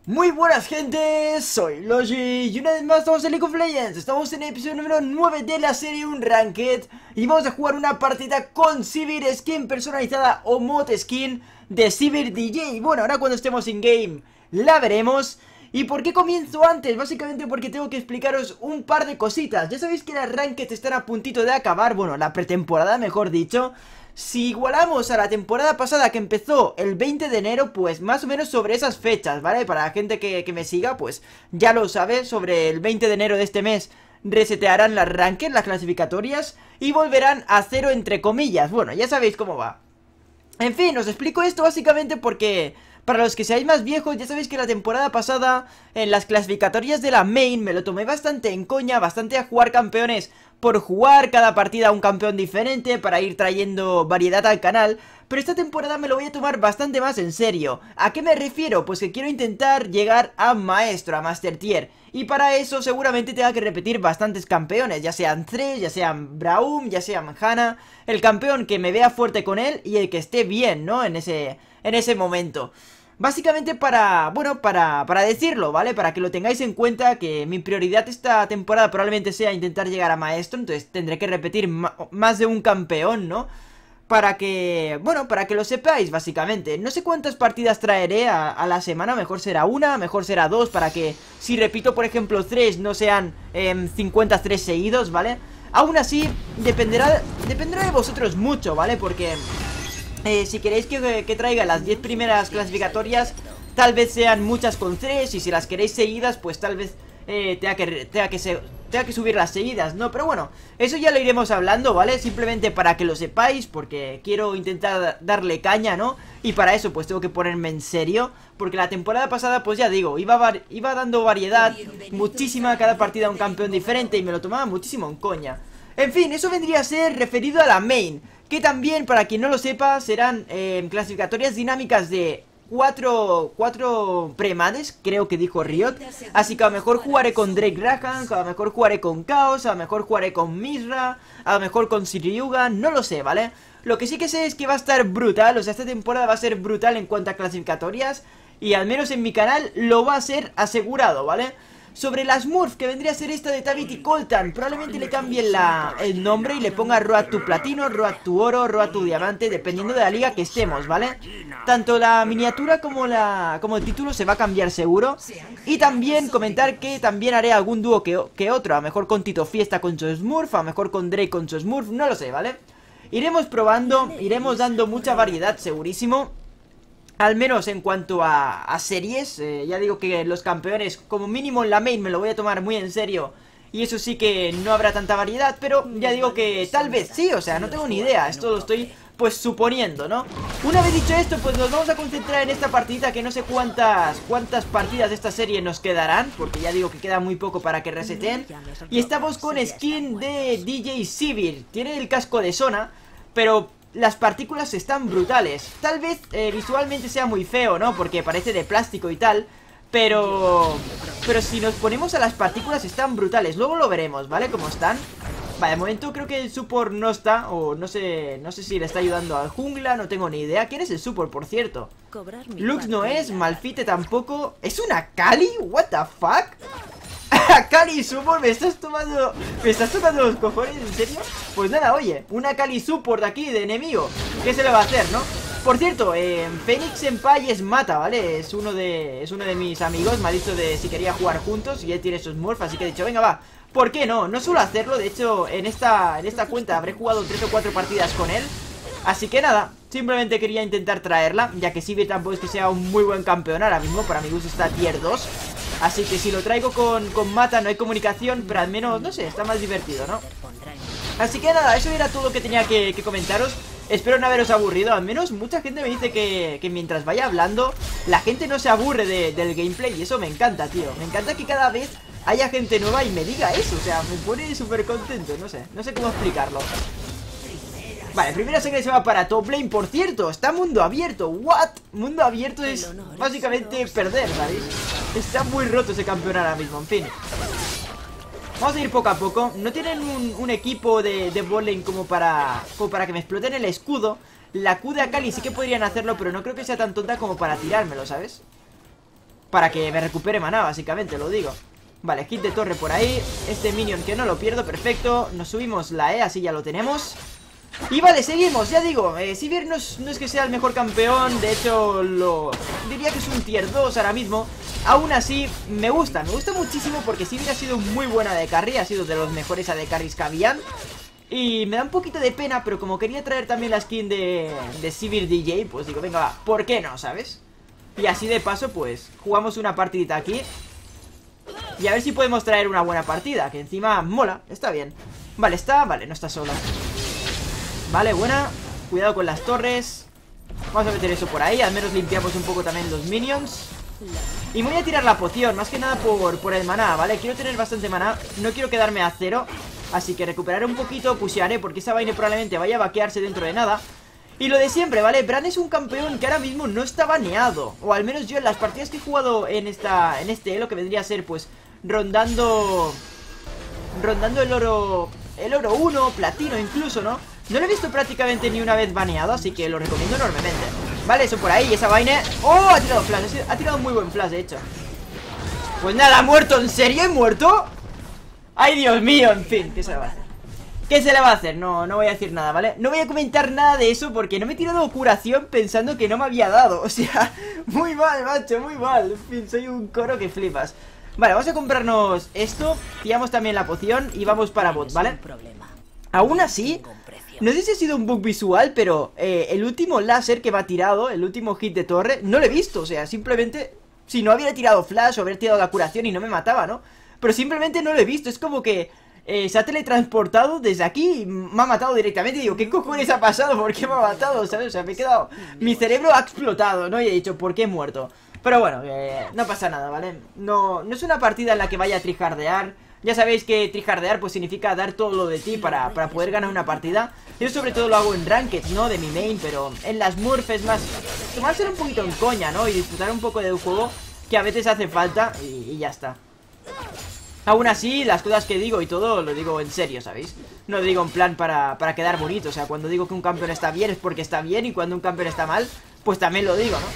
Muy buenas gente, soy Logi y una vez más estamos en League of Legends. Estamos en el episodio número 9 de la serie Unranked y vamos a jugar una partida con Sivir, skin personalizada o mod skin de Sivir DJ. Bueno, ahora cuando estemos in game la veremos. ¿Y por qué comienzo antes? Básicamente porque tengo que explicaros un par de cositas. Ya sabéis que las Ranked están a puntito de acabar, bueno, la pretemporada mejor dicho. Si igualamos a la temporada pasada que empezó el 20 de enero, pues más o menos sobre esas fechas, ¿vale? Para la gente que me siga, pues ya lo sabe, sobre el 20 de enero de este mes resetearán las ranked, las clasificatorias, y volverán a cero entre comillas. Bueno, ya sabéis cómo va. En fin, os explico esto básicamente porque para los que seáis más viejos, ya sabéis que la temporada pasada en las clasificatorias de la main me lo tomé bastante en coña, bastante a jugar campeones por jugar, cada partida un campeón diferente para ir trayendo variedad al canal. Pero esta temporada me lo voy a tomar bastante más en serio. ¿A qué me refiero? Pues que quiero intentar llegar a maestro, a master tier. Y para eso seguramente tenga que repetir bastantes campeones, ya sean Thresh, ya sean Braum, ya sean Hanna. El campeón que me vea fuerte con él y el que esté bien, ¿no? En ese momento. Básicamente bueno, para decirlo, ¿vale? Para que lo tengáis en cuenta que mi prioridad esta temporada probablemente sea intentar llegar a maestro. Entonces tendré que repetir más de un campeón, ¿no? Para que, bueno, para que lo sepáis básicamente. No sé cuántas partidas traeré a la semana. Mejor será una, mejor será dos. Para que si repito por ejemplo 3 no sean 53 seguidos, ¿vale? Aún así dependerá de vosotros mucho, ¿vale? Porque si queréis que traiga las 10 primeras clasificatorias, tal vez sean muchas con 3. Y si las queréis seguidas, pues tal vez tenga que subir las seguidas, ¿no? Pero bueno, eso ya lo iremos hablando, ¿vale? Simplemente para que lo sepáis, porque quiero intentar darle caña, ¿no? Y para eso pues tengo que ponerme en serio, porque la temporada pasada, pues ya digo, iba dando variedad muchísima, cada partida un campeón diferente, y me lo tomaba muchísimo en coña. En fin, eso vendría a ser referido a la main, que también, para quien no lo sepa, serán clasificatorias dinámicas de cuatro premades, creo que dijo Riot. Así que a lo mejor jugaré con Drake Rakan, a lo mejor jugaré con Chaos, a lo mejor jugaré con Misra, a lo mejor con Siryuga, no lo sé, ¿vale? Lo que sí que sé es que va a estar brutal, o sea, esta temporada va a ser brutal en cuanto a clasificatorias. Y al menos en mi canal lo va a ser asegurado, ¿vale? Sobre la Smurf, que vendría a ser esta de Tabit y Coltan, probablemente le cambien el nombre y le ponga Road to Platino, Road to Oro, Road to Diamante, dependiendo de la liga que estemos, ¿vale? Tanto la miniatura como el título se va a cambiar seguro. Y también comentar que también haré algún dúo que otro, a lo mejor con Tito Fiesta con su Smurf, a lo mejor con Drake con su Smurf, no lo sé, ¿vale? Iremos probando, iremos dando mucha variedad, segurísimo. Al menos en cuanto a series, ya digo que los campeones, como mínimo en la main, me lo voy a tomar muy en serio. Y eso sí que no habrá tanta variedad, pero ya digo que tal vez sí, o sea, no tengo ni idea. Esto lo estoy, pues, suponiendo, ¿no? Una vez dicho esto, pues nos vamos a concentrar en esta partida, que no sé cuántas partidas de esta serie nos quedarán, porque ya digo que queda muy poco para que reseten. Y estamos con skin de DJ Sivir. Tiene el casco de Sona, pero las partículas están brutales. Tal vez visualmente sea muy feo, ¿no? Porque parece de plástico y tal. Pero si nos ponemos a las partículas están brutales. Luego lo veremos, ¿vale? Cómo están. Vale, de momento creo que el support no está. O no sé si le está ayudando al jungla. No tengo ni idea. ¿Quién es el support, por cierto? Lux no es, Malphite tampoco. ¿Es una Kali? ¿What the fuck? Kali Support, ¿me estás tocando los cojones? ¿En serio? Pues nada, oye, una Kali Support de aquí, de enemigo. ¿Qué se le va a hacer, no? Por cierto, Phoenix Senpai es mata, ¿vale? Es uno de mis amigos. Me ha dicho de si quería jugar juntos y él tiene sus Smurf, así que he dicho, venga, va. ¿Por qué no? No suelo hacerlo, de hecho, en esta cuenta habré jugado 3 o 4 partidas con él. Así que nada, simplemente quería intentar traerla, ya que Sivir tampoco es que sea un muy buen campeón ahora mismo. Para mi gusto está tier 2. Así que si lo traigo con Mata no hay comunicación, pero al menos, no sé, está más divertido, ¿no? Así que nada, eso era todo lo que tenía que comentaros. Espero no haberos aburrido. Al menos mucha gente me dice que mientras vaya hablando la gente no se aburre del gameplay. Y eso me encanta, tío. Me encanta que cada vez haya gente nueva y me diga eso. O sea, me pone súper contento, no sé cómo explicarlo. Vale, primera sangre se va para top lane. Por cierto, está mundo abierto. ¿What? Mundo abierto es básicamente perder, ¿sabéis? Está muy roto ese campeón ahora mismo, en fin. Vamos a ir poco a poco. No tienen un equipo de bot lane como para que me exploten el escudo. La Q de Akali sí que podrían hacerlo, pero no creo que sea tan tonta como para tirármelo, ¿sabes? para que me recupere maná, básicamente, lo digo. Vale, hit de torre por ahí. Este minion que no lo pierdo, perfecto. Nos subimos la E, así ya lo tenemos. Y vale, seguimos, ya digo, Sivir no es que sea el mejor campeón. De hecho, diría que es un tier 2 ahora mismo. Aún así, me gusta muchísimo porque Sivir ha sido muy buena AD Carry. Ha sido de los mejores AD Carries que habían. Y me da un poquito de pena, pero como quería traer también la skin de Sivir DJ, pues digo, venga, va, ¿por qué no, sabes? Y así de paso, pues, jugamos una partidita aquí. Y a ver si podemos traer una buena partida, que encima mola, está bien. Vale, no está sola. Vale, buena. Cuidado con las torres. Vamos a meter eso por ahí, al menos limpiamos un poco también los minions. Y me voy a tirar la poción, más que nada por el maná, ¿vale? Quiero tener bastante maná, no quiero quedarme a cero. Así que recuperaré un poquito, pushearé, porque esa vaina probablemente vaya a vaquearse dentro de nada. Y lo de siempre, ¿vale? Bran es un campeón que ahora mismo no está baneado. O al menos yo en las partidas que he jugado en este elo, que vendría a ser pues rondando el oro 1, platino incluso, ¿no? No lo he visto prácticamente ni una vez baneado, así que lo recomiendo enormemente. Vale, eso por ahí, esa vaina. ¡Oh! Ha tirado flash, ha tirado muy buen flash, de hecho. Pues nada, ha muerto, ¿en serio he muerto? ¡Ay, Dios mío! En fin, ¿qué se le va a hacer? ¿Qué se le va a hacer? No voy a decir nada, ¿vale? No voy a comentar nada de eso porque no me he tirado curación pensando que no me había dado. O sea, muy mal, macho, muy mal. En fin, soy un coro que flipas. Vale, vamos a comprarnos esto. Pillamos también la poción y vamos para bot, ¿vale? Aún así, no sé si ha sido un bug visual, pero el último láser que me ha tirado, el último hit de torre, no lo he visto. O sea, simplemente, si no hubiera tirado flash o hubiera tirado la curación y no me mataba, ¿no? Pero simplemente no lo he visto, es como que se ha teletransportado desde aquí y me ha matado directamente. Y digo, ¿qué cojones ha pasado? ¿Por qué me ha matado? ¿Sabes? O sea, me he quedado... Mi cerebro ha explotado, ¿no? Y he dicho, ¿por qué he muerto? Pero bueno, no pasa nada, ¿vale? No es una partida en la que vaya a trijardear. Ya sabéis que trijardear pues significa dar todo lo de ti para poder ganar una partida. Yo sobre todo lo hago en Ranked, ¿no? De mi main, pero en las Smurf es más tomárselo un poquito en coña, ¿no? Y disfrutar un poco del juego que a veces hace falta y ya está. Aún así, las cosas que digo y todo lo digo en serio, ¿sabéis? No lo digo en plan para quedar bonito. O sea, cuando digo que un campeón está bien es porque está bien. Y cuando un campeón está mal, pues también lo digo, ¿no?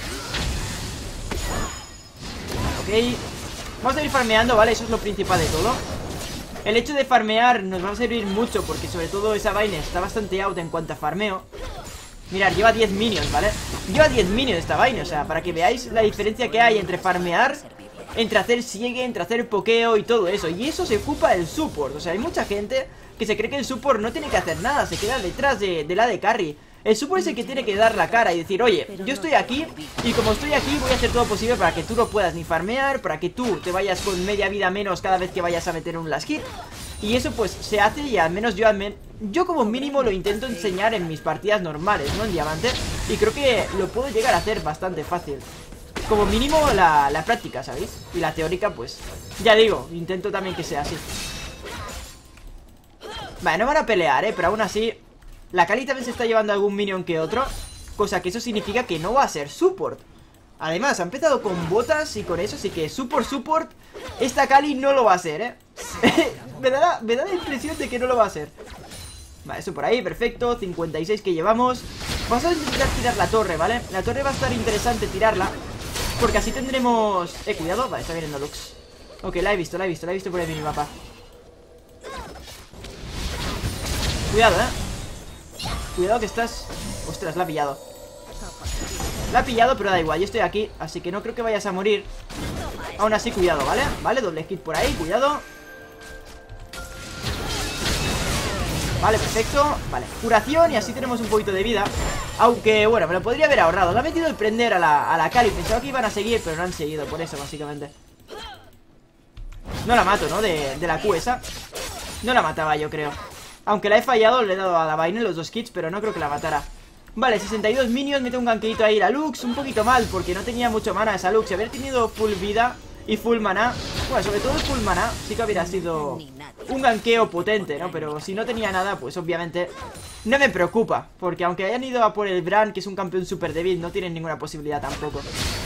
Ok, vamos a ir farmeando, ¿vale? Eso es lo principal de todo. El hecho de farmear nos va a servir mucho porque sobre todo esa vaina está bastante out en cuanto a farmeo. Mirad, lleva 10 minions, ¿vale? Lleva 10 minions esta vaina, o sea, para que veáis la diferencia que hay entre farmear, entre hacer siege, entre hacer pokeo y todo eso. Y eso se ocupa el support. O sea, hay mucha gente que se cree que el support no tiene que hacer nada, se queda detrás del AD Carry. El support es el que tiene que dar la cara y decir, oye, yo estoy aquí y como estoy aquí voy a hacer todo posible para que tú no puedas ni farmear, para que tú te vayas con media vida menos cada vez que vayas a meter un last hit. Y eso pues se hace y al menos yo como mínimo lo intento enseñar en mis partidas normales, ¿no? En diamante. Y creo que lo puedo llegar a hacer bastante fácil. Como mínimo la práctica, ¿sabéis? Y la teórica pues, ya digo, intento también que sea así. Vale, no van a pelear, pero aún así la Kali también se está llevando algún minion que otro. Cosa que eso significa que no va a ser support. Además, ha empezado con botas y con eso, así que support esta Kali no lo va a ser, me da la impresión de que no lo va a ser. Vale, eso por ahí, perfecto, 56 que llevamos. Vamos a intentar tirar la torre, ¿vale? La torre va a estar interesante tirarla porque así tendremos... cuidado, vale, está viniendo Lux. Ok, la he visto por el minimapa. Cuidado, cuidado que estás... Ostras, la ha pillado. La ha pillado, pero da igual, yo estoy aquí, así que no creo que vayas a morir. Aún así, cuidado, ¿vale? Vale, doble hit por ahí, cuidado. Vale, perfecto. Vale, curación y así tenemos un poquito de vida. Aunque, bueno, me lo podría haber ahorrado. Le ha metido el prender a la Kali. Pensaba que iban a seguir, pero no han seguido, por eso, básicamente. No la mato, ¿no? De la Q esa. No la mataba, yo creo. Aunque la he fallado, le he dado a la vaina los dos kits, pero no creo que la matara. Vale, 62 minions, mete un ganqueito ahí la Lux. Un poquito mal, porque no tenía mucho mana esa Lux. Si hubiera tenido full vida y full mana, bueno, sobre todo el full mana, sí que hubiera sido un ganqueo potente, ¿no? Pero si no tenía nada, pues obviamente no me preocupa, porque aunque hayan ido a por el Bran, que es un campeón súper débil, no tienen ninguna posibilidad tampoco.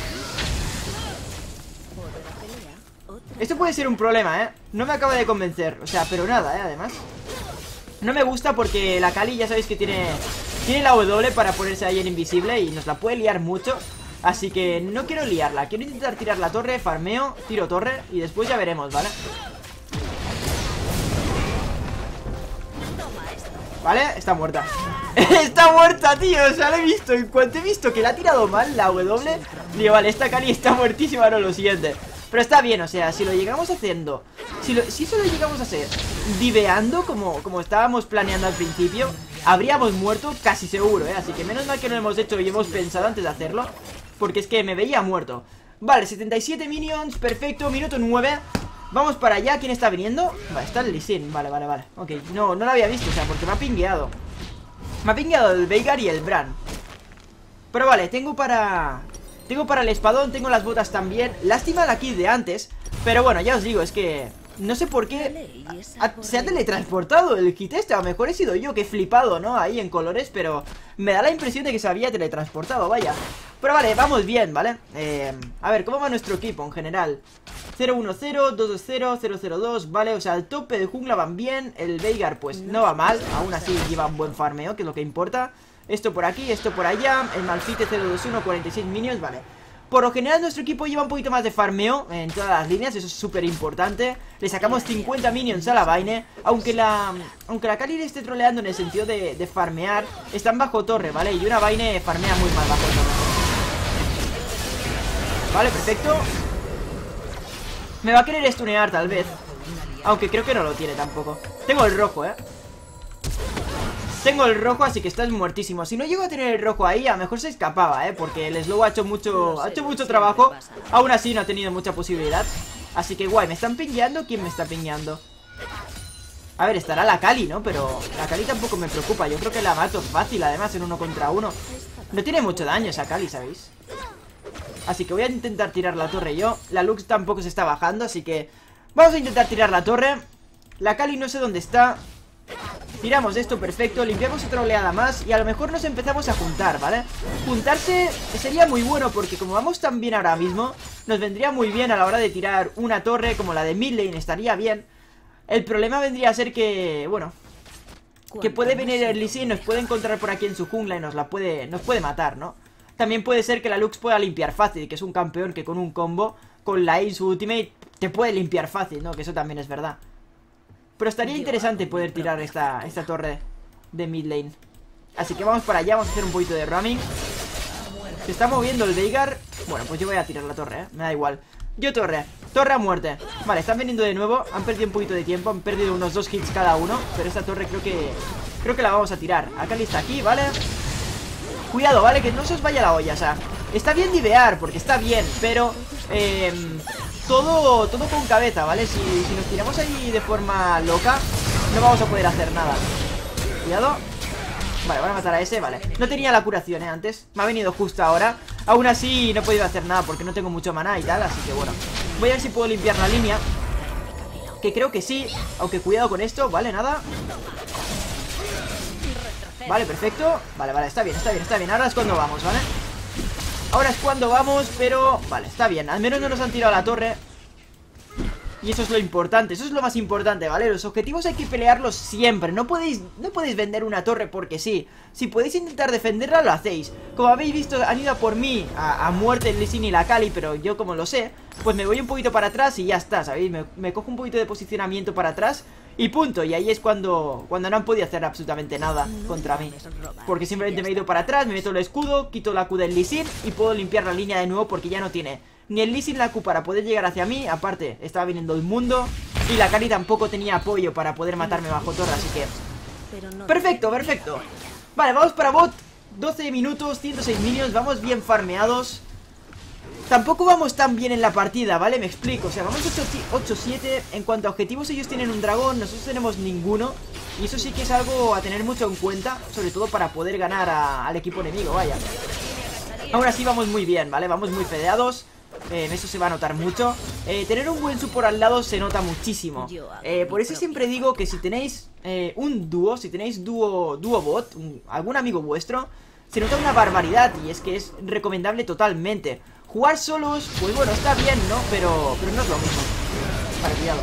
Esto puede ser un problema, no me acaba de convencer, o sea, pero nada, además. No me gusta porque la Kali ya sabéis que tiene la W para ponerse ahí en invisible y nos la puede liar mucho. Así que no quiero liarla. Quiero intentar tirar la torre, farmeo, tiro torre y después ya veremos, ¿vale? Vale, está muerta. Está muerta, tío, o sea, la he visto. En cuanto he visto que la ha tirado mal la W, digo, vale, esta Kali está muertísima, no lo siguiente. Pero está bien, o sea, si lo llegamos haciendo, si eso lo llegamos a hacer diveando como estábamos planeando al principio, habríamos muerto casi seguro, así que menos mal que no lo hemos hecho y hemos pensado antes de hacerlo, porque es que me veía muerto. Vale, 77 minions, perfecto, minuto 9. Vamos para allá, ¿quién está viniendo? Vale, está el Lee Sin, vale, ok, no lo había visto, o sea, porque me ha pingueado. Me ha pingueado el Veigar y el Bran. Pero vale, tengo para el espadón, tengo las botas también. Lástima la kill de antes, pero bueno, ya os digo, es que no sé por qué se ha teletransportado el kit este. A lo mejor he sido yo que he flipado, ¿no? Ahí en colores, pero me da la impresión de que se había teletransportado, vaya. Pero vale, vamos bien, ¿vale? A ver, ¿cómo va nuestro equipo en general? 0-1-0, 2-2-0, 0-0-2, vale, o sea, el tope de jungla van bien. El Veigar pues no va mal, aún así lleva un buen farmeo, que es lo que importa. Esto por aquí, esto por allá. El Malphite 0-2-1, 46 minions, vale. Por lo general nuestro equipo lleva un poquito más de farmeo en todas las líneas, eso es súper importante. Le sacamos 50 minions a la Vayne. Aunque la Kali le esté troleando en el sentido de farmear, están bajo torre, ¿vale? Y una Vayne farmea muy mal bajo torre. Vale, perfecto. Me va a querer stunear tal vez, aunque creo que no lo tiene tampoco. Tengo el rojo, tengo el rojo, así que estás muertísimo. Si no llego a tener el rojo ahí, a lo mejor se escapaba, porque el Slow ha hecho mucho trabajo. Aún así no ha tenido mucha posibilidad. Así que guay, ¿me están pingueando? ¿Quién me está pingueando? A ver, estará la Kali, ¿no? Pero la Kali tampoco me preocupa. Yo creo que la mato fácil, además, en 1 contra 1. No tiene mucho daño esa Kali, ¿sabéis? Así que voy a intentar tirar la torre yo. La Lux tampoco se está bajando, así que vamos a intentar tirar la torre. La Kali no sé dónde está. Tiramos esto, perfecto, limpiamos otra oleada más y a lo mejor nos empezamos a juntar, ¿vale? Juntarse sería muy bueno porque como vamos tan bien ahora mismo, nos vendría muy bien a la hora de tirar una torre como la de mid lane, estaría bien. El problema vendría a ser que, bueno, que puede venir el Lee Sin, nos puede encontrar por aquí en su jungla y nos puede matar, ¿no? También puede ser que la Lux pueda limpiar fácil, que es un campeón que con un combo, con la E y su ultimate, te puede limpiar fácil, ¿no? Que eso también es verdad. Pero estaría interesante poder tirar esta torre de mid lane. Así que vamos para allá, vamos a hacer un poquito de roaming. Se está moviendo el Veigar. Bueno, pues yo voy a tirar la torre, me da igual. Yo torre a muerte. Vale, están viniendo de nuevo, han perdido un poquito de tiempo. Han perdido unos 2 hits cada uno. Pero esta torre creo que la vamos a tirar. Akali está aquí, ¿vale? Cuidado, ¿vale? Que no se os vaya la olla, o sea, está bien divear, porque está bien, pero todo con cabeza, ¿vale? Si nos tiramos ahí de forma loca, no vamos a poder hacer nada. Cuidado. Vale, van a matar a ese, vale. No tenía la curación, antes. Me ha venido justo ahora. Aún así no he podido hacer nada porque no tengo mucho maná y tal, así que bueno. Voy a ver si puedo limpiar la línea, que creo que sí, aunque cuidado con esto, vale, nada. Vale, perfecto. Vale, está bien. Ahora es cuando vamos, ¿vale? Ahora es cuando vamos, pero... Vale, está bien. Al menos no nos han tirado la torre. Y eso es lo importante, eso es lo más importante, ¿vale? Los objetivos hay que pelearlos siempre. No podéis vender una torre porque sí. Si podéis intentar defenderla, lo hacéis. Como habéis visto, han ido a por mí a muerte el Lee Sin y la Kali, pero yo como lo sé, pues me voy un poquito para atrás y ya está, ¿sabéis? Me cojo un poquito de posicionamiento para atrás y punto. Y ahí es cuando no han podido hacer absolutamente nada contra mí. Porque simplemente me he ido para atrás, me meto el escudo, quito la Q del Lee Sin y puedo limpiar la línea de nuevo porque ya no tiene ni el Lee Sin la Q para poder llegar hacia mí. Aparte, estaba viniendo el mundo y la Kali tampoco tenía apoyo para poder matarme bajo torre, así que... Perfecto. Vale, vamos para bot. 12 minutos, 106 minions, vamos bien farmeados. Tampoco vamos tan bien en la partida, ¿vale? Me explico, o sea, vamos 8-7. En cuanto a objetivos, ellos tienen un dragón, nosotros tenemos ninguno. Y eso sí que es algo a tener mucho en cuenta, sobre todo para poder ganar al equipo enemigo, vaya. Ahora sí vamos muy bien, ¿vale? Vamos muy fedeados. Eso se va a notar mucho. Tener un buen support al lado se nota muchísimo. Por eso siempre digo que si tenéis un dúo, si tenéis dúo bot, algún amigo vuestro, se nota una barbaridad y es que es recomendable totalmente. Jugar solos, pues bueno, está bien, ¿no? Pero no es lo mismo. Vale, cuidado.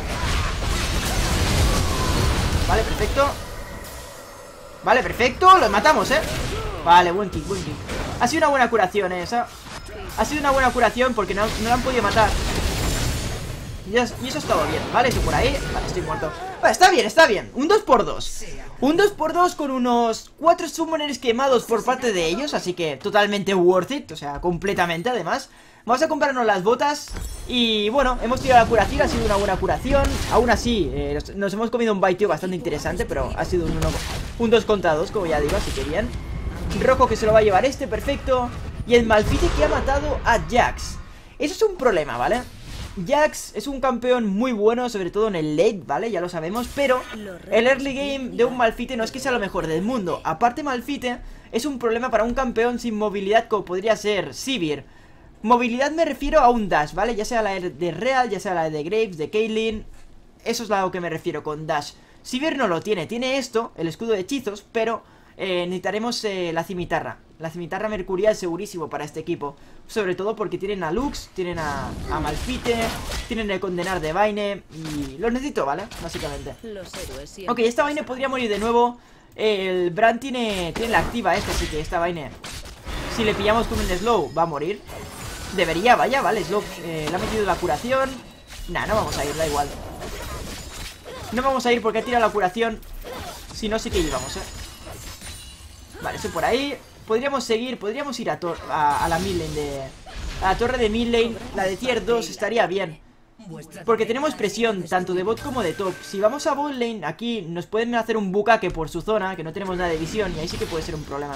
Vale, perfecto. Lo matamos, ¿eh? Vale, buen kick. Ha sido una buena curación esa. Ha sido una buena curación porque no la han podido matar. Y eso ha estado bien, ¿vale? Eso por ahí, vale, estoy muerto. Vale, está bien, está bien, un 2x2. Un 2x2 con unos 4 summoners quemados por parte de ellos. Así que totalmente worth it, o sea, completamente además. Vamos a comprarnos las botas. Y bueno, hemos tirado la curación, ha sido una buena curación. Aún así, nos hemos comido un baiteo bastante interesante, pero ha sido un 2 contra 2, como ya digo, así que bien. Rojo que se lo va a llevar este, perfecto. Y el Malphite que ha matado a Jax. Eso es un problema, ¿vale? Jax es un campeón muy bueno, sobre todo en el late, ¿vale? Ya lo sabemos, pero el early game de un Malphite no es que sea lo mejor del mundo. Aparte, Malphite es un problema para un campeón sin movilidad como podría ser Sivir. Movilidad me refiero a un dash, ¿vale? Ya sea la de Real, ya sea la de Graves, de Caitlyn. Eso es a lo que me refiero con dash. Sivir no lo tiene, tiene esto, el escudo de hechizos, pero necesitaremos la cimitarra. La cimitarra mercurial segurísimo para este equipo. Sobre todo porque tienen a Lux, tienen a Malphite, tienen el condenar de Vayne. Y los necesito, ¿vale? Básicamente. Ok, esta Vayne podría morir de nuevo. El Brand tiene la activa esta, así que esta Vayne, si le pillamos con un slow, va a morir. Debería, vaya, vale, slow le ha metido la curación. Nah, no vamos a ir, da igual. No vamos a ir porque ha tirado la curación. Si no, sí que íbamos, Vale, eso por ahí. Podríamos seguir, podríamos ir a la mid lane a la torre de mid lane. La de tier 2 estaría bien, porque tenemos presión tanto de bot como de top. Si vamos a bot lane, aquí nos pueden hacer un bucaque por su zona, que no tenemos nada de visión, y ahí sí que puede ser un problema.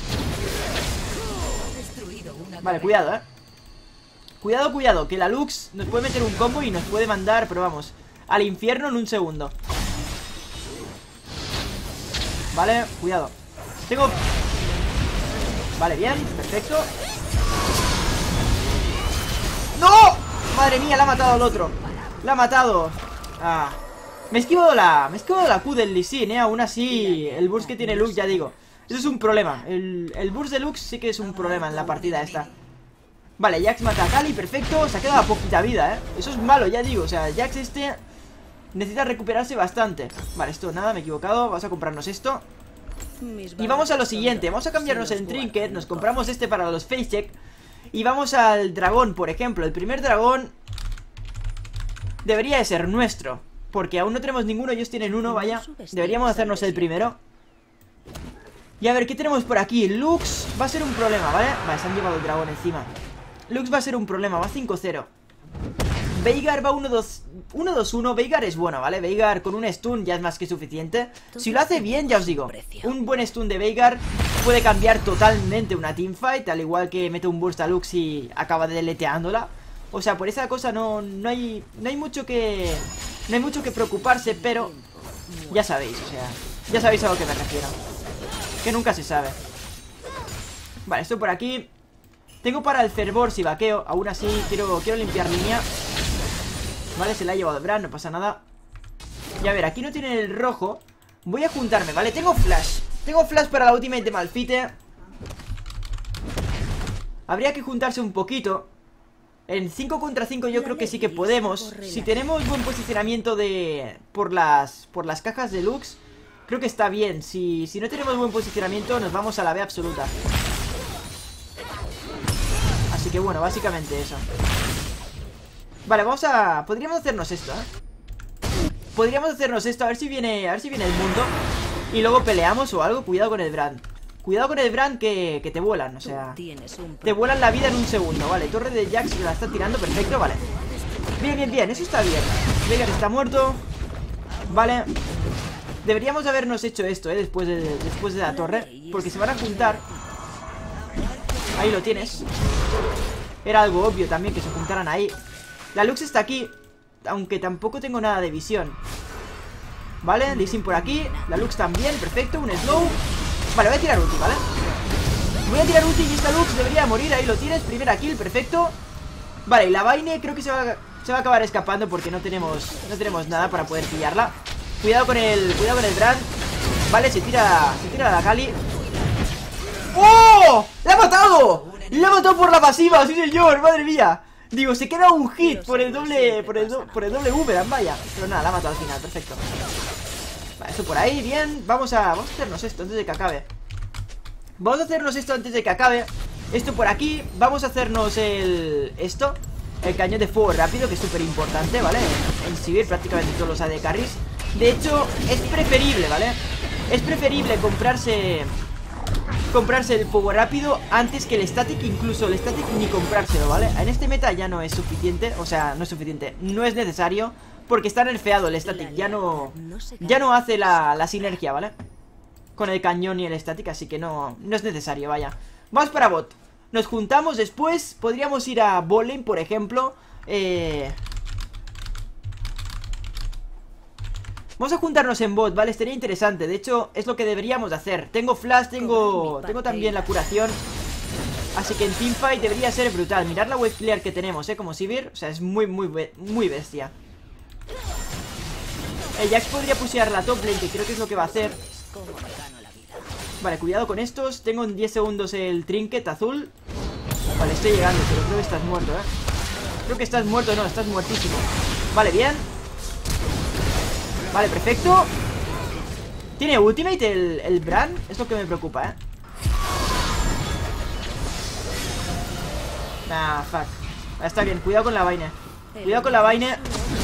Vale, cuidado, Cuidado, cuidado, que la Lux nos puede meter un combo y nos puede mandar, pero vamos, al infierno en un segundo. Vale, cuidado. Tengo... Vale, bien, perfecto. ¡No! Madre mía, la ha matado al otro. La ha matado. Ah. Me he esquivado la Q del Lee Sin, aún así, el burst que tiene Lux, ya digo, eso es un problema. El burst de Lux sí que es un problema en la partida esta. Vale, Jax mata a Kali, perfecto. Se ha quedado a poquita vida, Eso es malo, ya digo, o sea, Jax este necesita recuperarse bastante. Vale, esto nada, me he equivocado. Vamos a comprarnos esto. Y vamos a lo siguiente, vamos a cambiarnos el trinket. Nos compramos este para los face check. Y vamos al dragón, por ejemplo. El primer dragón debería de ser nuestro, porque aún no tenemos ninguno, ellos tienen uno, vaya. Deberíamos hacernos el primero. Y a ver, ¿qué tenemos por aquí? Lux va a ser un problema, ¿vale? Vale, se han llevado el dragón encima. Lux va a ser un problema, va 5-0. Veigar va 1-2-1. Veigar es bueno, ¿vale? Veigar con un stun ya es más que suficiente. Si lo hace bien, ya os digo, un buen stun de Veigar puede cambiar totalmente una teamfight, al igual que mete un burst a Lux y acaba deleteándola. O sea, por esa cosa no hay mucho que... No hay mucho que preocuparse, pero ya sabéis, o sea, ya sabéis a lo que me refiero, que nunca se sabe. Vale, esto por aquí. Tengo para el fervor si vaqueo. Aún así quiero limpiar línea. Vale, se la ha llevado Brand, no pasa nada. Y a ver, aquí no tienen el rojo. Voy a juntarme, ¿vale? Tengo flash. Tengo flash para la ultimate de Malphite. Habría que juntarse un poquito. En 5 contra 5 yo creo que sí que podemos. Si tenemos buen posicionamiento por las cajas de Lux, creo que está bien. Si no tenemos buen posicionamiento, nos vamos a la B absoluta. Así que bueno, básicamente eso. Vale, podríamos hacernos esto, Podríamos hacernos esto, a ver si viene el mundo y luego peleamos o algo. Cuidado con el Brand. Cuidado con el Brand que te vuelan, o sea, te vuelan la vida en un segundo. Vale, torre de Jax que la está tirando, perfecto, vale. Bien, bien, bien, eso está bien. Veigar está muerto. Vale. Deberíamos habernos hecho esto, después de la torre, porque se van a juntar. Ahí lo tienes. Era algo obvio también que se juntaran ahí. La Lux está aquí, aunque tampoco tengo nada de visión. Vale, Lee Sin por aquí. La Lux también, perfecto, un slow. Vale, voy a tirar ulti, ¿vale? Voy a tirar ulti y esta Lux debería morir. Ahí lo tienes, primera kill, perfecto. Vale, y la Vayne creo que se va a acabar escapando porque no tenemos nada para poder pillarla. Cuidado con el Brand. Vale, se tira la Kali. ¡Oh! ¡La ha matado! ¡La ha matado por la pasiva! ¡Sí, señor! ¡Madre mía! Digo, se queda un hit por el doble boomerang, vaya. Pero nada, la ha matado al final, perfecto. Vale, eso por ahí, bien. Vamos a hacernos esto antes de que acabe. Esto por aquí. Vamos a hacernos el cañón de fuego rápido, que es súper importante, ¿vale? En Sivir prácticamente todos los AD carries. De hecho, es preferible, ¿vale? Es preferible comprarse el fuego rápido antes que el static. Incluso el static ni comprárselo, ¿vale? En este meta ya no es suficiente. O sea, no es suficiente, no es necesario, porque está nerfeado el static. Ya no hace la sinergia, ¿vale? Con el cañón y el static, así que no es necesario, vaya. Vamos para bot. Nos juntamos después. Podríamos ir a bot lane, por ejemplo. Vamos a juntarnos en bot, ¿vale? Estaría interesante. De hecho, es lo que deberíamos de hacer. Tengo flash, tengo también la curación. Así que en teamfight debería ser brutal. Mirad la wave clear que tenemos, como Sivir. O sea, es muy bestia. El Jax podría pushear la top lane, que creo que es lo que va a hacer. Vale, cuidado con estos. Tengo en 10 segundos el trinket azul. Vale, estoy llegando, pero creo que estás muerto, Creo que estás muerto, no, estás muertísimo. Vale, bien. Vale, perfecto. ¿Tiene ultimate el Bran? Es lo que me preocupa, Nah, fuck. Está bien, cuidado con la vaina. Cuidado con la vaina.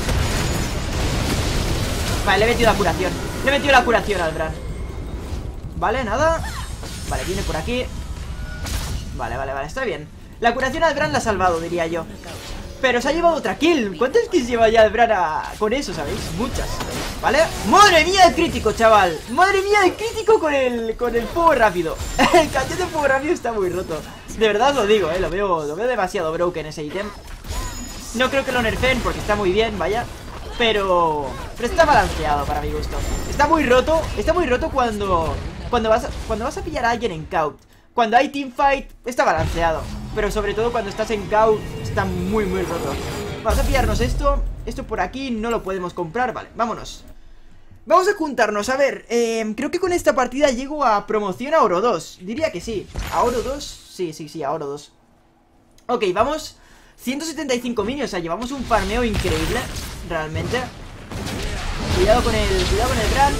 Vale, le he metido la curación. Le he metido la curación al Bran. Vale, nada. Vale, viene por aquí. Vale, está bien. La curación al Bran la ha salvado, diría yo. Pero se ha llevado otra kill. ¿Cuántas kills lleva ya el Bran con eso, sabéis? Muchas. ¿Vale? ¡Madre mía el crítico, chaval! ¡Madre mía el crítico con el fuego rápido! El cañón de fuego rápido está muy roto. De verdad os lo digo, lo veo demasiado broken ese ítem. No creo que lo nerfeen porque está muy bien, vaya. Pero está balanceado para mi gusto. Está muy roto cuando vas a pillar a alguien en Kaut. Cuando hay teamfight está balanceado, pero sobre todo cuando estás en Kaut está muy roto. Vamos a pillarnos esto. Esto por aquí no lo podemos comprar. Vale, vámonos. Vamos a juntarnos, a ver, creo que con esta partida llego a promoción a Oro 2. Diría que sí. ¿A Oro 2? Sí, a Oro 2. Ok, vamos. 175 minions, o sea, llevamos un farmeo increíble, realmente. Cuidado con el Bran.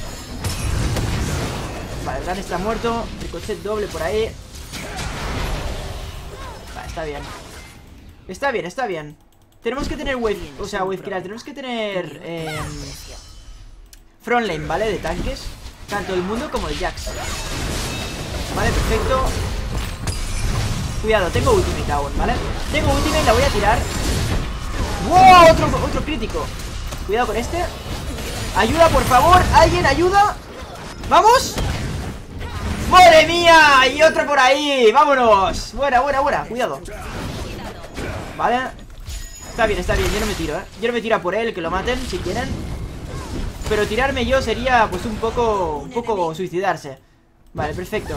Vale, el Bran está muerto. Ricochet doble por ahí. Vale, está bien. Está bien. Tenemos que tener wave, o sea, wave killer. Tenemos que tener front lane, ¿vale? De tanques. Tanto el Mundo como el Jax. Vale, perfecto. Cuidado, tengo ultimate aún, ¿vale? Tengo ultimate, la voy a tirar. ¡Wow! Otro crítico. Cuidado con este. Ayuda, por favor. ¿Alguien ayuda? ¡Vamos! ¡Madre mía! Y otro por ahí. ¡Vámonos! Buena. Cuidado. Vale. Está bien. Yo no me tiro, Yo no me tiro a por él, que lo maten si quieren. Pero tirarme yo sería, pues, un poco suicidarse. Vale, perfecto.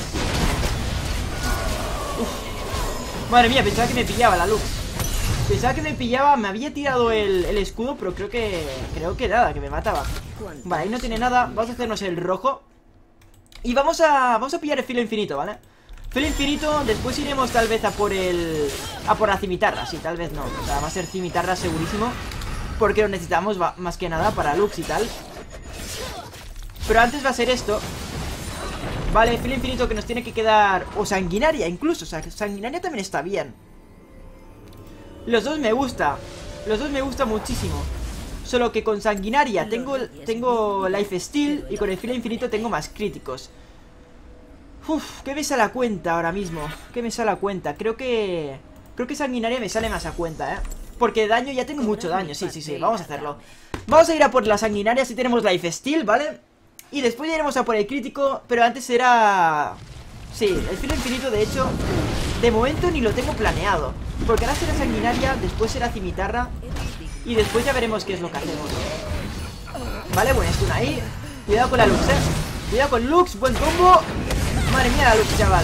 Uf. Madre mía, pensaba que me pillaba la luz. Pensaba que me pillaba, me había tirado el escudo, pero creo que nada, que me mataba. Vale, ahí no tiene nada. Vamos a hacernos el rojo. Y vamos a pillar el filo infinito, ¿vale? Filo infinito, después iremos tal vez a por la cimitarra. Sí, tal vez no, o sea, va a ser cimitarra segurísimo, porque lo necesitamos más que nada para Lux y tal. Pero antes va a ser esto. Vale, filo infinito que nos tiene que quedar. O sanguinaria incluso, o sea, sanguinaria también está bien. Los dos me gusta muchísimo. Solo que con sanguinaria tengo lifesteal y con el filo infinito tengo más críticos. Uf, ¿qué me sale a cuenta ahora mismo? ¿Qué me sale a cuenta? Creo que sanguinaria me sale más a cuenta, porque de daño ya tengo mucho daño. Sí, vamos a hacerlo. Vamos a ir a por la sanguinaria si tenemos lifesteal, ¿vale? Y después ya iremos a por el crítico. Pero antes era... Sí, el filo infinito de hecho de momento ni lo tengo planeado, porque ahora será sanguinaria, después será cimitarra y después ya veremos qué es lo que hacemos. Vale, buen stun ahí. Cuidado con la Lux, Cuidado con Lux, buen combo. Madre mía la Lux, chaval.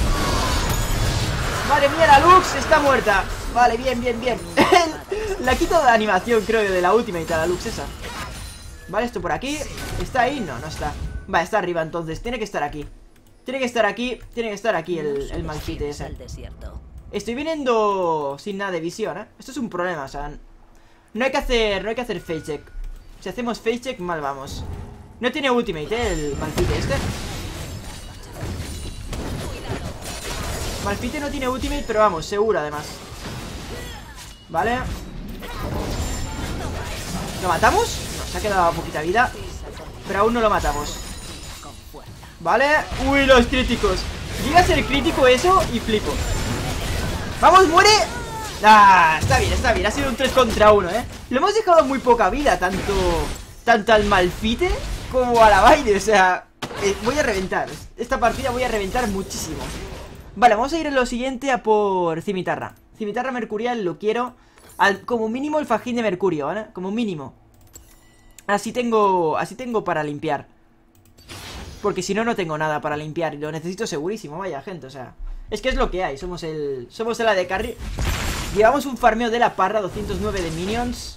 Madre mía la Lux, está muerta. Vale, bien. La quito de animación, creo, de la última y tal, la Lux esa. Vale, esto por aquí. ¿Está ahí? No está. Vale, está arriba entonces, tiene que estar aquí. Tiene que estar aquí el malfite ese. Estoy viniendo sin nada de visión, Esto es un problema, o sea, no hay que hacer face check. Si hacemos face check, mal vamos. No tiene ultimate, el malfite este. Malphite no tiene ultimate, pero vamos, seguro además. Vale. ¿Lo matamos? No, se ha quedado a poquita vida, pero aún no lo matamos. Vale. Uy, los críticos. Llega a ser crítico eso y flipo. ¡Vamos, muere! Ah, está bien, ha sido un 3 contra 1, Lo hemos dejado muy poca vida, tanto al Malphite como a la Vayne, o sea, voy a reventar. Esta partida voy a reventar muchísimo. Vale, vamos a ir en lo siguiente a por Cimitarra. Cimitarra mercurial lo quiero. Como mínimo el fajín de mercurio, ¿vale? Como mínimo. Así tengo para limpiar. Porque si no, no tengo nada para limpiar. Y lo necesito segurísimo, vaya, gente, o sea. Es que es lo que hay, somos el AD Carry. Llevamos un farmeo de la parra, 209 de minions.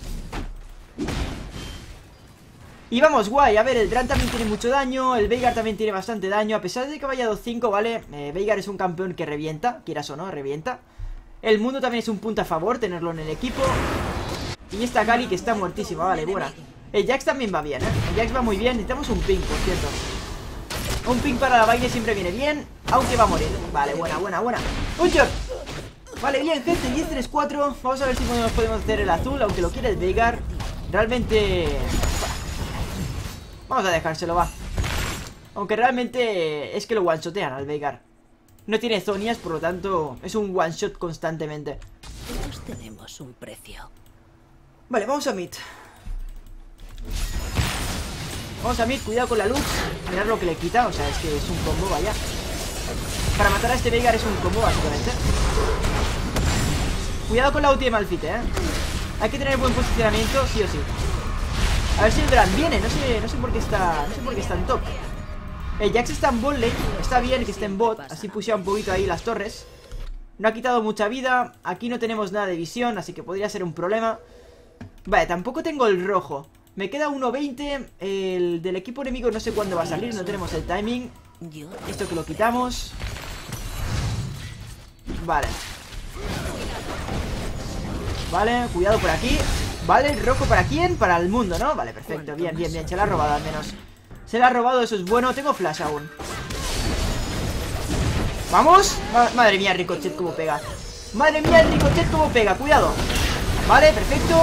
Y vamos, guay, a ver, el Dran también tiene mucho daño. El Veigar también tiene bastante daño. A pesar de que vaya 2-5, ¿vale? Veigar es un campeón que revienta, quieras o no, revienta. El mundo también es un punto a favor, tenerlo en el equipo. Y esta Kali que está muertísima, vale, buena. El Jax también va bien, El Jax va muy bien, necesitamos un ping, por cierto. Un ping para la Vayne siempre viene bien, aunque va a morir. Vale, buena. ¡Un shot! Vale, bien, gente, 10-3-4. Vamos a ver si podemos hacer el azul, aunque lo quiere el Veigar. Realmente... Vamos a dejárselo, va. Aunque realmente es que lo one-shotean al Veigar. No tiene zonias, por lo tanto es un one-shot constantemente. Todos tenemos un precio. Vale, vamos a mid. Vamos a mid, cuidado con la luz. Mirad lo que le quita, o sea, es que es un combo, vaya. Para matar a este Veigar es un combo, básicamente. Cuidado con la ulti de Malphite, Hay que tener buen posicionamiento, sí o sí. A ver si el Dran viene, no sé por qué está en top. El Jax está en bot lane, está bien que esté en bot. Así pushea un poquito ahí las torres. No ha quitado mucha vida. Aquí no tenemos nada de visión, así que podría ser un problema. Vale, tampoco tengo el rojo. Me queda 1.20. El del equipo enemigo no sé cuándo va a salir, no tenemos el timing. Esto que lo quitamos. Vale. Vale, cuidado por aquí. Vale, el rojo para quién, para el mundo, ¿no? Vale, perfecto, bien, se la ha robado al menos. Se la ha robado, eso es bueno, tengo flash aún. ¡Vamos! Madre mía, el ricochet como pega. Madre mía, el ricochet como pega, cuidado. Vale, perfecto.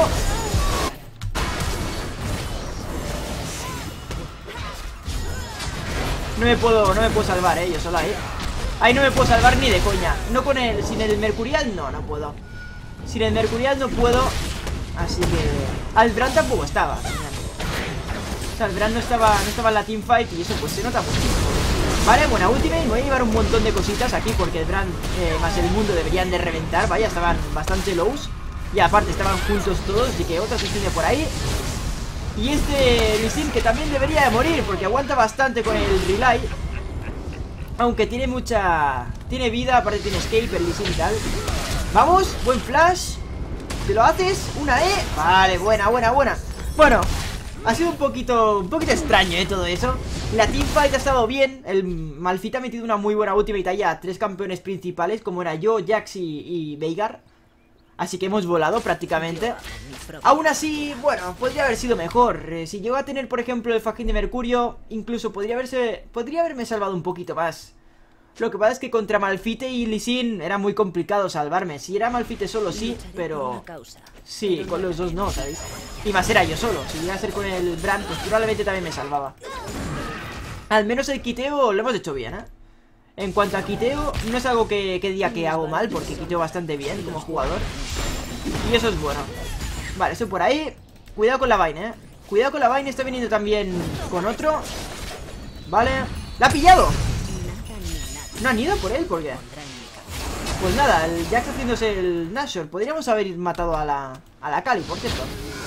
No me puedo salvar, yo solo ahí. Ahí no me puedo salvar ni de coña. No con el, sin el mercurial, no puedo. Sin el mercurial no puedo. Así que... Al Dran tampoco estaba. O sea, el Dran no estaba en la teamfight y eso pues se nota muchísimo. Vale, buena ultimate. Me voy a llevar un montón de cositas aquí porque el Dran más el mundo deberían de reventar. Vaya, estaban bastante lows. Y aparte estaban juntos todos, así que otra se tiene por ahí. Y este Lee Sin que también debería de morir porque aguanta bastante con el relay. Aunque tiene mucha... Tiene vida, aparte tiene escape el Lee Sin y tal. Vamos, buen flash. ¿Te lo haces? Una E. Vale, buena. Bueno, ha sido un poquito extraño, todo eso. La teamfight ha estado bien. El Malphite ha metido una muy buena ultimate ahí a 3 campeones principales, como era yo, Jax y Veigar. Así que hemos volado prácticamente. Aún así, bueno, podría haber sido mejor. Si llego a tener, por ejemplo, el fajín de mercurio, incluso podría haberme salvado un poquito más. Lo que pasa es que contra Malphite y Lee Sin era muy complicado salvarme. Si era Malphite solo sí, pero... Sí, con los dos no, ¿sabéis? Y más era yo solo. Si llegara a ser con el Bran, pues probablemente también me salvaba. Al menos el quiteo lo hemos hecho bien, En cuanto a quiteo, no es algo que diga que hago mal, porque quiteo bastante bien como jugador. Y eso es bueno. Vale, eso por ahí. Cuidado con la Vayne, Cuidado con la Vayne, está viniendo también con otro. Vale. ¡La ha pillado! ¿No han ido por él? ¿Por qué? Pues nada, el Jax haciéndose el Nashor. Podríamos haber matado a la Kali, por cierto.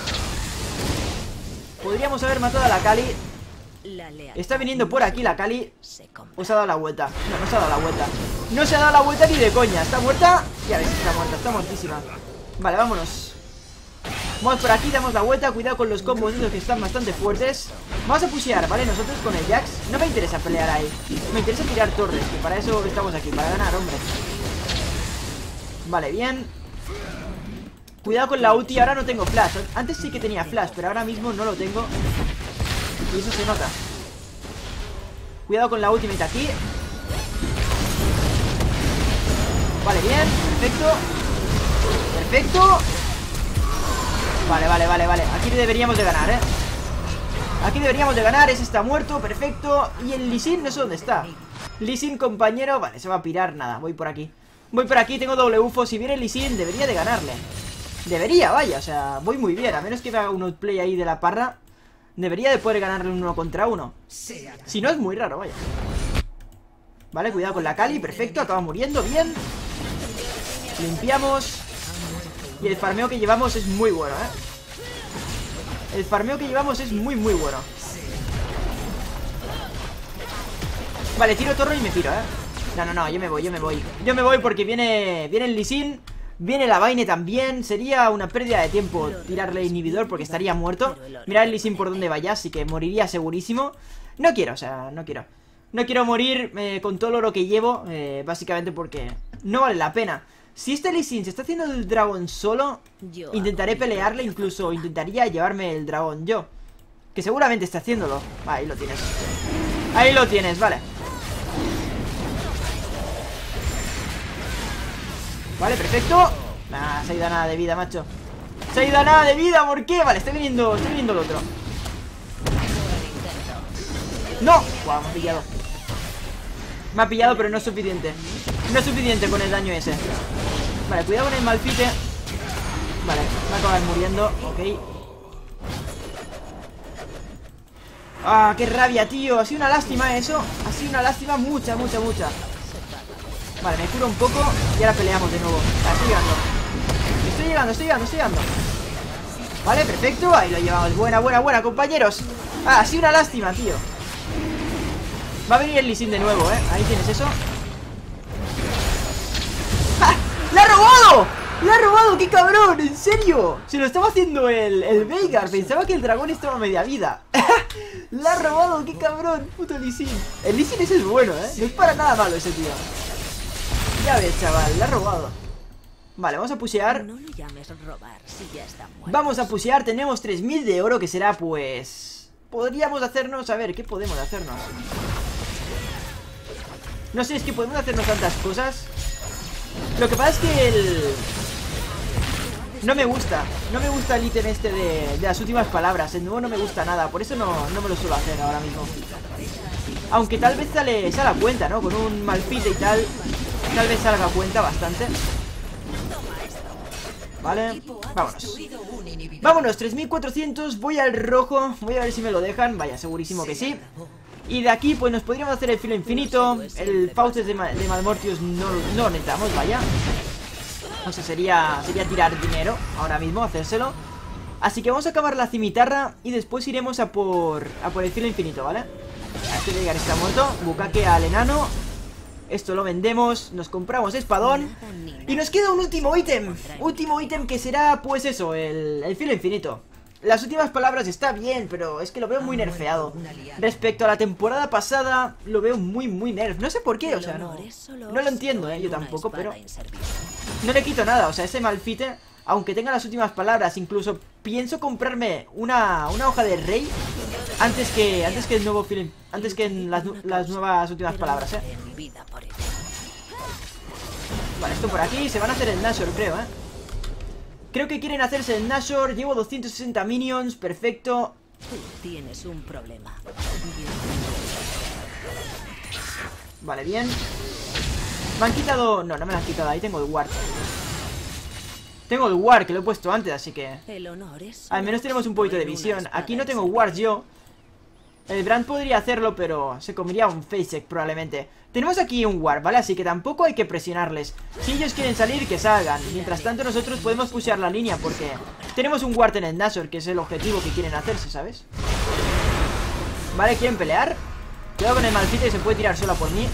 Podríamos haber matado a la Kali. Está viniendo por aquí la Kali. ¿O se ha dado la vuelta? No se ha dado la vuelta. No se ha dado la vuelta ni de coña. ¿Está muerta? Ya ves, está muerta, está muertísima. Vale, vámonos. Vamos por aquí, damos la vuelta. Cuidado con los combos esos que están bastante fuertes. Vamos a pushear, ¿vale? Nosotros con el Jax. No me interesa pelear ahí. Me interesa tirar torres, que para eso estamos aquí, para ganar, hombre. Vale, bien. Cuidado con la ulti, ahora no tengo flash. Antes sí que tenía flash, pero ahora mismo no lo tengo. Y eso se nota. Cuidado con la ultimate aquí. Vale, bien, perfecto. Perfecto. Vale, vale, vale, vale. Aquí deberíamos de ganar, Aquí deberíamos de ganar. Ese está muerto, perfecto. Y el Lee Sin, no sé dónde está. Lee Sin, compañero, vale, se va a pirar, nada, voy por aquí. Voy por aquí, tengo doble UFO. Si viene Lee Sin, debería de ganarle. Debería, vaya, o sea, voy muy bien. A menos que me haga un outplay ahí de la parra, debería de poder ganarle un 1 contra 1. Si no, es muy raro, vaya. Vale, cuidado con la Kali, perfecto, acaba muriendo, bien. Limpiamos. Y el farmeo que llevamos es muy bueno, El farmeo que llevamos es muy, muy bueno. Vale, tiro torre y me tiro, No, no, no, yo me voy, yo me voy. Yo me voy porque viene el Lee Sin. Viene la Vayne también. Sería una pérdida de tiempo tirarle inhibidor porque estaría muerto. Mirad el Lee Sin por donde vaya, así que moriría segurísimo. No quiero, o sea, no quiero. No quiero morir con todo el oro que llevo, básicamente porque no vale la pena. Si este Lee Sin se está haciendo el dragón solo, intentaré pelearle, incluso intentaría llevarme el dragón yo. Que seguramente está haciéndolo. Ahí lo tienes. Ahí lo tienes, vale. Vale, perfecto. Nah, se ha ido a nada de vida, macho. Se ha ido a nada de vida, ¿por qué? Vale, está viniendo el otro. ¡No! Guau, me ha pillado. Me ha pillado, pero no es suficiente. No es suficiente con el daño ese. Vale, cuidado con el Malfite. Vale, va a acabar muriendo. Ok. Ah, qué rabia, tío. Ha sido una lástima eso. Ha sido una lástima, mucha, mucha, mucha. Vale, me curo un poco y ahora peleamos de nuevo. Vale, estoy llegando. Estoy llegando, estoy llegando, estoy llegando. Vale, perfecto. Ahí lo llevamos. Buena, buena, buena, compañeros. Ah, ha sido una lástima, tío. Va a venir el Lee Sin de nuevo, Ahí tienes eso. ¡Ja! ¡La ha robado! ¡La ha robado! ¡Qué cabrón! ¿En serio? Se lo estaba haciendo el Veigar. Pensaba que el dragón estaba a media vida. ¡La ha robado! ¡Qué cabrón! Puto Lee Sin. El Lee Sin ese es bueno, No es para nada malo ese tío. Ya ves, chaval, la ha robado. Vale, vamos a pushear. No lo llames robar si ya está muerto. Vamos a pushear, tenemos 3000 de oro, que será pues... Podríamos hacernos, a ver, ¿qué podemos hacernos? No sé, es que podemos hacernos tantas cosas. Lo que pasa es que el... No me gusta el ítem este de las últimas palabras. El nuevo no me gusta nada, por eso no me lo suelo hacer ahora mismo. Aunque tal vez salga a cuenta, ¿no? Con un Malfite y tal. Tal vez salga a cuenta bastante. Vale, vámonos. Vámonos, 3400. Voy al rojo. Voy a ver si me lo dejan. Vaya, segurísimo que sí. Y de aquí pues nos podríamos hacer el filo infinito. El Faustes de Malmortius no lo necesitamos, vaya. O sea, sería tirar dinero ahora mismo, hacérselo. Así que vamos a acabar la cimitarra y después iremos a por el filo infinito, ¿vale? Este Veigar está muerto. Bukake al enano. Esto lo vendemos, nos compramos espadón. Y nos queda un último ítem. Último ítem que será, pues eso, el filo infinito. Las últimas palabras está bien, pero es que lo veo muy nerfeado. Respecto a la temporada pasada, lo veo muy, muy nerf. No sé por qué, o sea, no lo entiendo, yo tampoco, pero... No le quito nada, o sea, ese Malfite, aunque tenga las últimas palabras, incluso pienso comprarme una hoja de rey antes que el nuevo film, antes que las nuevas últimas palabras, Vale, esto por aquí, se van a hacer el Nashor, creo, Creo que quieren hacerse el Nashor, llevo 260 minions, perfecto. Tú tienes un problema. Vale, bien. Me han quitado... No, no me lo han quitado, ahí tengo el ward. Tengo el ward, que lo he puesto antes, así que... Al menos tenemos un poquito de visión. Aquí no tengo ward yo. El Brand podría hacerlo, pero se comería un facech probablemente. Tenemos aquí un ward, ¿vale? Así que tampoco hay que presionarles. Si ellos quieren salir, que salgan. Mientras tanto nosotros podemos pushear la línea porque tenemos un ward en el Nashor, que es el objetivo que quieren hacerse, ¿sabes? Vale, ¿quieren pelear? Cuidado con el Malfite, que se puede tirar sola por mí.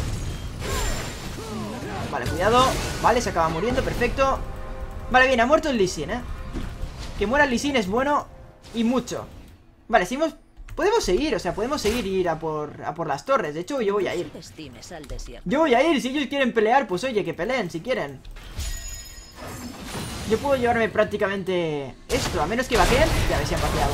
Vale, cuidado. Vale, se acaba muriendo, perfecto. Vale, bien, ha muerto el Lee Sin, Que muera el Lee Sin es bueno y mucho. Vale, seguimos... Podemos seguir, o sea, podemos seguir y ir a por las torres. De hecho, yo voy a ir. Yo voy a ir, si ellos quieren pelear, pues oye, que peleen, si quieren. Yo puedo llevarme prácticamente esto, a menos que vaqueen. Ya ves si han vaqueado.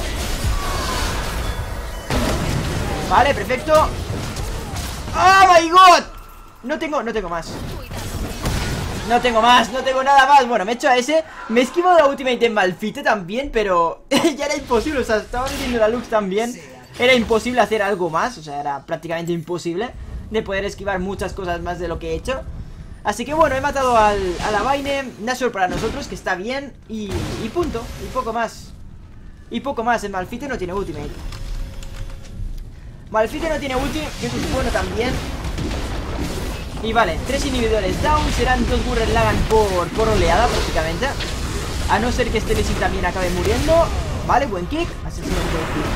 Vale, perfecto. ¡Oh, my God! No tengo más. No tengo más, no tengo nada más. Bueno, me he hecho a ese. Me he esquivado la ultimate de Malphite también, pero ya era imposible. O sea, estaba metiendo la Lux también. Era imposible hacer algo más. O sea, era prácticamente imposible de poder esquivar muchas cosas más de lo que he hecho. Así que bueno, he matado a la Vayne. Nashor para nosotros, que está bien. Y punto, y poco más. Y poco más, el Malphite no tiene ultimate. Malphite no tiene ulti, que eso es bueno también. Y vale, 3 inhibidores down. Serán 2 Gurren Lagann por oleada prácticamente. A no ser que este Lee Sin también acabe muriendo. Vale, buen kick. Asesino de kick.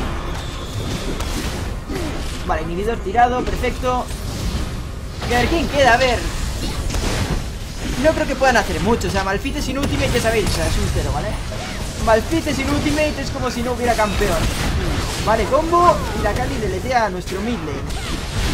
Vale, inhibidor tirado, perfecto. Y a ver quién queda, a ver. No creo que puedan hacer mucho. O sea, Malphite sin ultimate, ya sabéis, o sea, es un 0, ¿vale? Malphite sin ultimate es como si no hubiera campeón. Vale, combo. Y la Kali deletea a nuestro mid lane.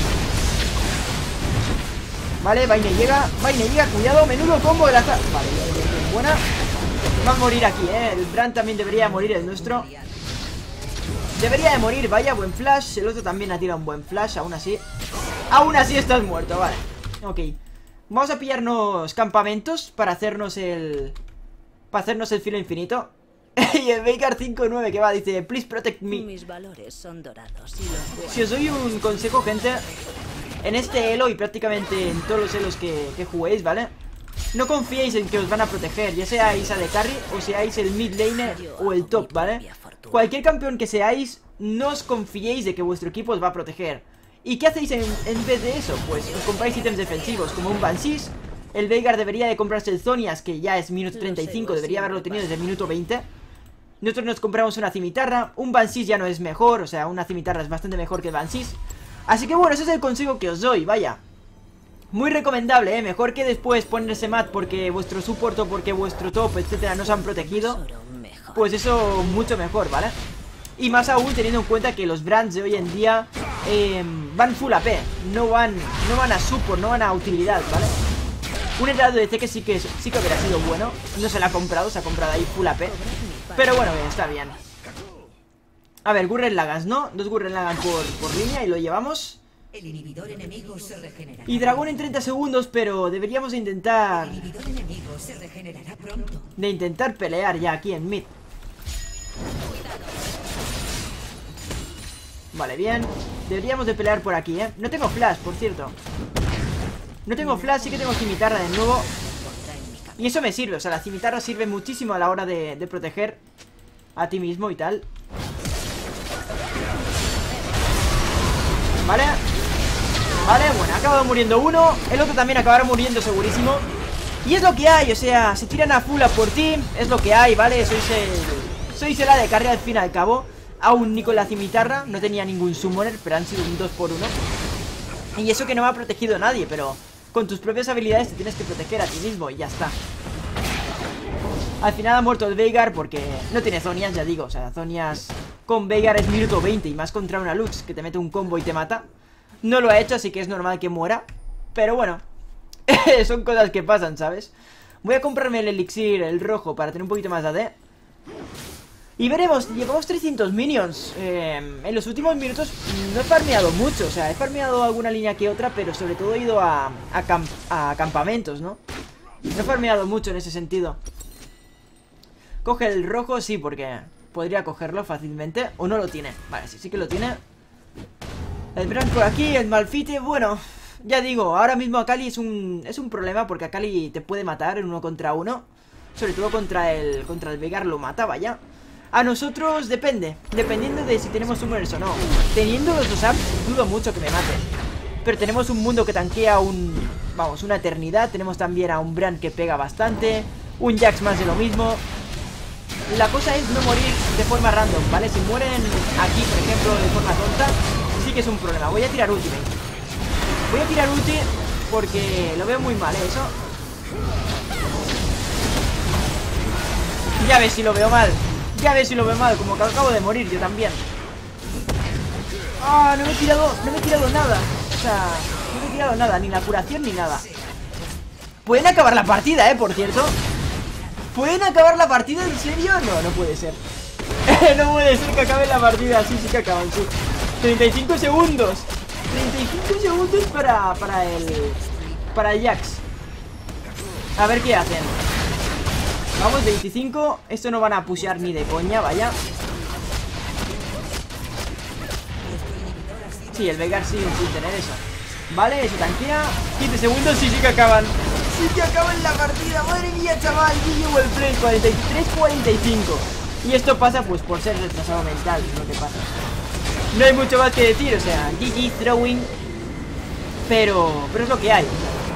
Vale, Vayne llega, cuidado, menudo combo de la... Vale, bien, buena. Va a morir aquí, el Brand también debería morir, el nuestro. Debería de morir, vaya, buen flash. El otro también ha tirado un buen flash, aún así. Aún así estás muerto, vale. Ok. Vamos a pillarnos campamentos para hacernos el... filo infinito. Y el Veigar 5-9 que va, dice, please protect me. Mis valores son dorados y los Si os doy un consejo, gente, en este elo y prácticamente en todos los elos que juguéis, ¿vale? No confiéis en que os van a proteger, ya seáis AD Carry o seáis el mid laner o el top, ¿vale? Cualquier campeón que seáis, no os confiéis de que vuestro equipo os va a proteger. ¿Y qué hacéis en vez de eso? Pues os compráis ítems defensivos como un Banshees. El Veigar debería de comprarse el Zhonya's, que ya es minuto 35, debería haberlo tenido desde el minuto 20. Nosotros nos compramos una cimitarra. Un Banshees ya no es mejor, o sea, una cimitarra es bastante mejor que el Banshees. Así que bueno, ese es el consejo que os doy, vaya. Muy recomendable, mejor que después ponerse mat porque vuestro support o porque vuestro top, etcétera, no se han protegido. Pues eso mucho mejor, ¿vale? Y más aún teniendo en cuenta que los brands de hoy en día van full AP, no van a support, no van a utilidad, ¿vale? Un heraldo de C que sí que hubiera sido bueno. No se la ha comprado, se ha comprado ahí full AP. Pero bueno, está bien. A ver, Gurren Lagann, ¿no? 2 Gurren Lagann por línea y lo llevamos. El inhibidor enemigo se regenerará. Y dragón en 30 segundos, pero deberíamos de intentar... El inhibidor enemigo se regenerará pronto. De intentar pelear ya aquí en mid. Vale, bien. Deberíamos de pelear por aquí, No tengo flash, por cierto. No tengo flash, sí que tengo cimitarra de nuevo. Y eso me sirve, o sea, la cimitarra sirve muchísimo a la hora de proteger a ti mismo y tal. Vale. Vale, bueno, ha acabado muriendo uno. El otro también acabará muriendo segurísimo. Y es lo que hay, o sea, se tiran a full a por ti. Es lo que hay, ¿vale? Sois el AD Carry al fin y al cabo. Aún ni con la cimitarra. No tenía ningún summoner, pero han sido un 2x1. Y eso que no me ha protegido nadie, pero con tus propias habilidades te tienes que proteger a ti mismo y ya está. Al final ha muerto el Veigar porque no tiene Zhonya's, ya digo. O sea, Zhonya's con Veigar es minuto 20 y más contra una Lux que te mete un combo y te mata. No lo ha hecho, así que es normal que muera. Pero bueno, son cosas que pasan, ¿sabes? Voy a comprarme el elixir, el rojo, para tener un poquito más de AD. Y veremos, llevamos 300 minions. En los últimos minutos no he farmeado mucho. O sea, he farmeado alguna línea que otra, pero sobre todo he ido a campamentos, ¿no? No he farmeado mucho en ese sentido. Coge el rojo, sí, porque podría cogerlo fácilmente. O no lo tiene, vale, sí que lo tiene. El Brand por aquí, el Malphite, bueno, ya digo, ahora mismo Akali es un problema porque Akali te puede matar en 1 contra 1. Sobre todo contra el Veigar lo mata, vaya. A nosotros depende, dependiendo de si tenemos summoners o no. Teniendo los dos apps, dudo mucho que me maten. Pero tenemos un mundo que tanquea una eternidad. Tenemos también a un Brand que pega bastante. Un Jax más de lo mismo. La cosa es no morir de forma random, ¿vale? Si mueren aquí, por ejemplo, de forma tonta, sí que es un problema. Voy a tirar ultimate. Voy a tirar ulti porque lo veo muy mal, eso. Ya ves si lo veo mal. Ya ves si lo veo mal, como que acabo de morir yo también. Ah, no me he tirado nada. O sea, no me he tirado nada, ni la curación ni nada. Pueden acabar la partida, por cierto. ¿Pueden acabar la partida? ¿En serio? No, no puede ser. No puede ser que acabe la partida. Sí que acaban, sí. 35 segundos. 35 segundos para el Jax. A ver qué hacen. Vamos, 25. Esto no van a pushear ni de coña, vaya. Sí, el Veigar sigue sin tener eso. Vale, eso tanquea. 15 segundos y sí que acaban. Sí que acaban la partida. Madre mía, chaval. GG el play 43-45. Y esto pasa pues por ser retrasado mental. Es lo que pasa. No hay mucho más que decir. O sea, GG throwing. Pero es lo que hay.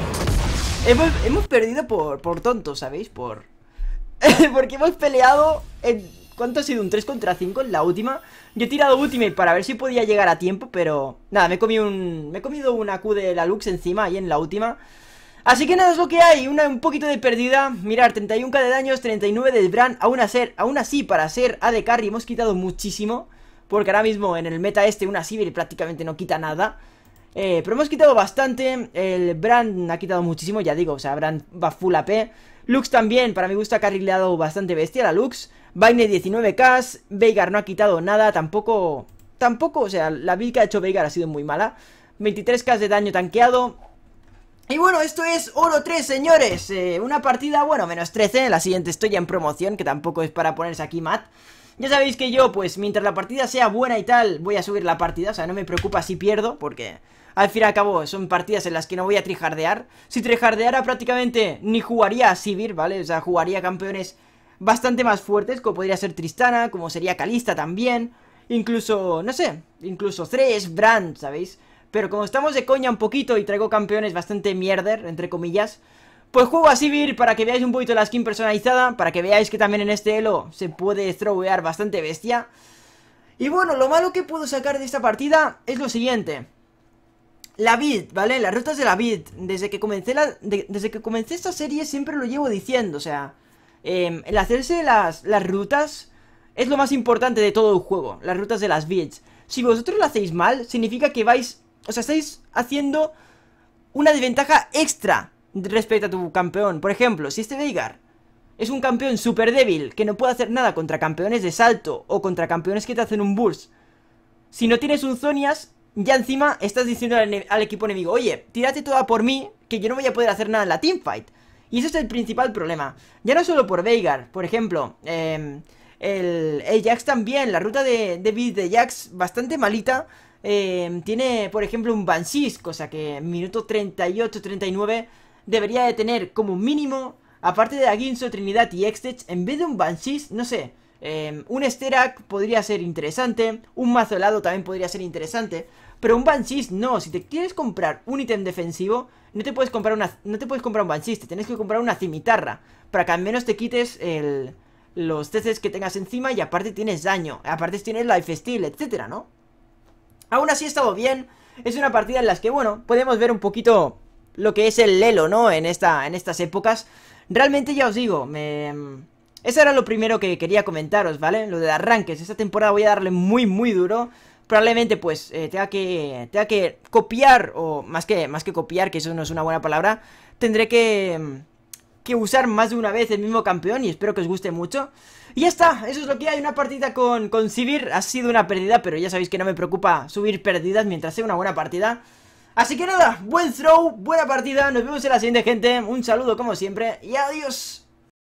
Hemos perdido por tontos, ¿sabéis? Porque hemos peleado en... ¿Cuánto ha sido? Un 3 contra 5 en la última. Yo he tirado ultimate para ver si podía llegar a tiempo, pero... Nada, me he comido una Q de la Lux encima ahí en la última. Así que nada, es lo que hay. Un poquito de pérdida. Mirar, 31k de daños, 39 de Brand. Aún así, para ser AD Carry hemos quitado muchísimo. Porque ahora mismo en el meta una Sivir prácticamente no quita nada. Pero hemos quitado bastante. El Brand ha quitado muchísimo, ya digo. O sea, Brand va full AP. Lux también, para mi gusto ha carrileado bastante bestia la Lux. Vayne 19k, Veigar no ha quitado nada, tampoco, o sea, la build que ha hecho Veigar ha sido muy mala. 23k de daño tanqueado. Y bueno, esto es oro 3, señores. Una partida, bueno, menos 13, en la siguiente estoy ya en promoción, que tampoco es para ponerse aquí mat. Ya sabéis que yo, pues, mientras la partida sea buena y tal, voy a subir la partida, o sea, no me preocupa si pierdo, porque... Al fin y al cabo son partidas en las que no voy a trijardear. Si trijardeara prácticamente ni jugaría a Sivir, ¿vale? O sea, jugaría campeones bastante más fuertes, como podría ser Tristana, como sería Kalista también. Incluso, no sé, incluso Thresh, Brand, ¿sabéis? Pero como estamos de coña un poquito y traigo campeones bastante mierder, entre comillas, pues juego a Sivir para que veáis un poquito la skin personalizada, para que veáis que también en este elo se puede throwear bastante bestia. Y bueno, lo malo que puedo sacar de esta partida es lo siguiente. La build, ¿vale? Las rutas de la build. Desde que comencé esta serie siempre lo llevo diciendo, o sea, el hacerse las rutas es lo más importante de todo el juego, las rutas de las builds. Si vosotros lo hacéis mal, significa que vais, o sea, estáis haciendo una desventaja extra respecto a tu campeón. Por ejemplo, si este Veigar es un campeón súper débil, que no puede hacer nada contra campeones de salto o contra campeones que te hacen un burst, si no tienes un Zonias, ya encima estás diciendo al equipo enemigo, oye, tírate toda por mí, que yo no voy a poder hacer nada en la teamfight. Y ese es el principal problema. Ya no solo por Veigar, por ejemplo, el Jax también, la ruta de build de Jax, bastante malita. Tiene, por ejemplo, un Banshees, cosa que en minuto 38-39 debería de tener como mínimo, aparte de Aguinso, Trinidad y Extech, en vez de un Banshees, no sé... un Sterak podría ser interesante, un mazo helado también podría ser interesante, pero un Banshees no. Si te quieres comprar un ítem defensivo, no te puedes comprar un Banshees, te tienes que comprar una cimitarra, para que al menos te quites los CCs que tengas encima y aparte tienes daño, aparte tienes lifesteal, etcétera, ¿no? Aún así ha estado bien, es una partida en las que, bueno, podemos ver un poquito lo que es el elo, ¿no? En estas épocas. Realmente ya os digo, eso era lo primero que quería comentaros, ¿vale? Lo de arranques. Esta temporada voy a darle muy, muy duro. Probablemente, pues, tenga que copiar, o más que copiar, que eso no es una buena palabra, tendré que usar más de una vez el mismo campeón y espero que os guste mucho. Y ya está, eso es lo que hay. Una partida con Sivir. Ha sido una pérdida, pero ya sabéis que no me preocupa subir pérdidas mientras sea una buena partida. Así que nada, buen throw, buena partida. Nos vemos en la siguiente, gente. Un saludo como siempre y adiós.